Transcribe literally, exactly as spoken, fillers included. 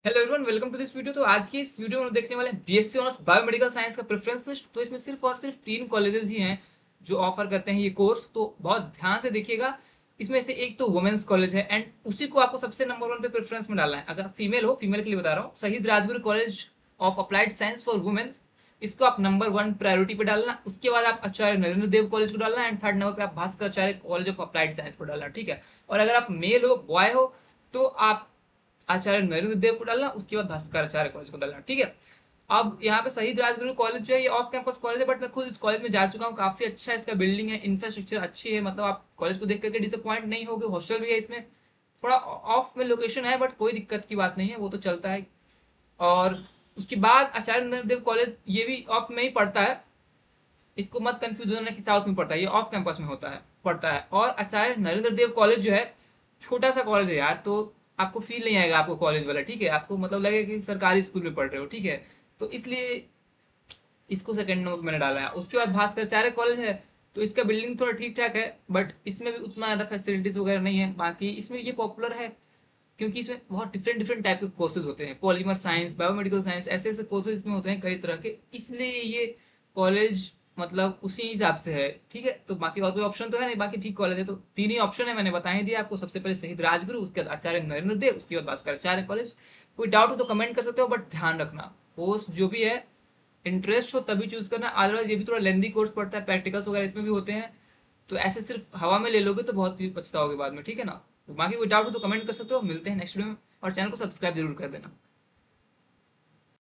Hello everyone, welcome to this video. तो आज की इस वीडियो में हम देखने वाले हैं बीएससी ऑनर्स बायोमेडिकल साइंस का प्रेफरेंस लिस्ट। तो इसमें सिर्फ और सिर्फ तीन कॉलेजेस ही हैं जो ऑफर करते हैं ये कोर्स। तो बहुत ध्यान से देखिएगा। इसमें से एक तो वुमेन्स कॉलेज है एंड उसी को आपको सबसे नंबर वन पे प्रेफरेंस में डालना है। अगर फीमेल हो, फीमेल के लिए बता रहा हूँ, Shaheed Rajguru college of applied science for womens, इसको आप नंबर वन प्रायोरिटी पे डालना। उसके बाद आप आचार्य नरेंद्र देव कॉलेज को डालना एंड थर्ड नंबर पे आप Bhaskar Acharya college of applied science को डालना। ठीक है। और अगर आप मेल हो, बॉय हो, तो आप आचार्य नरेंद्र देव को डालना, उसके बाद भास्कर आचार्य कॉलेज को डालना। ठीक है। अब यहाँ पे शहीद राजगुरु कॉलेज जो है ये ऑफ कैंपस कॉलेज है, बट मैं खुद इस कॉलेज में जा चुका हूँ। काफी अच्छा इसका बिल्डिंग है, इंफ्रास्ट्रक्चर अच्छी है, मतलब आप कॉलेज को देख करके डिसअपॉइंट नहीं होगे। हॉस्टल भी है इसमें, थोड़ा ऑफ में लोकेशन है बट कोई दिक्कत की बात नहीं है, वो तो चलता है। और उसके बाद आचार्य नरेंद्र देव कॉलेज ये भी ऑफ में ही पड़ता है, इसको मत कंफ्यूज होना कि साउथ में पड़ता है, ये ऑफ कैंपस में होता है पड़ता है। और आचार्य नरेंद्र देव कॉलेज जो है छोटा सा कॉलेज है यार, तो आपको फील नहीं आएगा आपको कॉलेज वाला। ठीक है, आपको मतलब लगेगा कि सरकारी स्कूल में पढ़ रहे हो। ठीक है, तो इसलिए इसको सेकंड नंबर मैंने डाला है। उसके बाद भास्कराचार्य कॉलेज है, तो इसका बिल्डिंग थोड़ा ठीक ठाक है बट इसमें भी उतना ज्यादा फैसिलिटीज वगैरह नहीं है। बाकी इसमें ये पॉपुलर है क्योंकि इसमें बहुत डिफरेंट डिफरेंट टाइप के कोर्सेज होते हैं, पॉलीमर साइंस, बायोमेडिकल साइंस, ऐसे ऐसे कोर्सेज इसमें होते हैं कई तरह के, इसलिए ये कॉलेज मतलब उसी हिसाब से है। ठीक है, तो बाकी और कोई ऑप्शन तो है नहीं, बाकी ठीक कॉलेज है। तो तीन ही ऑप्शन है, मैंने बता ही दिया आपको। सबसे पहले शहीद राजगुरु, उसके बाद आचार्य नरेंद्र देव, उसके बाद भास्कर आचार्य कॉलेज। कोई डाउट हो तो कमेंट कर सकते हो, बट ध्यान रखना कोर्स जो भी है इंटरेस्ट हो तभी चूज करना। अदरवाइज ये भी थोड़ा लेंदी कोर्स पड़ता है, प्रैक्टिकल्स वगैरह इसमें भी होते हैं, तो ऐसे सिर्फ हवा में ले लोगे तो बहुत भी पछताओगे बाद में। ठीक है ना। तो बाकी कोई डाउट हो तो कमेंट कर सकते हो। मिलते हैं नेक्स्ट वीडियो में, और चैनल को सब्सक्राइब जरूर कर देना।